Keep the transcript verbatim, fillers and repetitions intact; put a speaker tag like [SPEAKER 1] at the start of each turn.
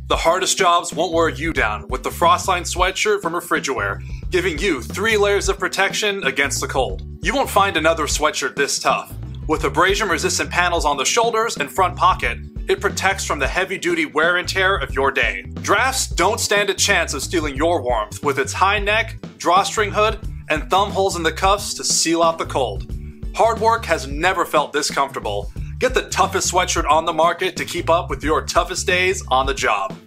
[SPEAKER 1] The hardest jobs won't wear you down with the Frostline sweatshirt from Refrigiwear, giving you three layers of protection against the cold. You won't find another sweatshirt this tough. With abrasion-resistant panels on the shoulders and front pocket, it protects from the heavy-duty wear and tear of your day. Drafts don't stand a chance of stealing your warmth with its high neck, drawstring hood, and thumb holes in the cuffs to seal out the cold. Hard work has never felt this comfortable. Get the toughest sweatshirt on the market to keep up with your toughest days on the job.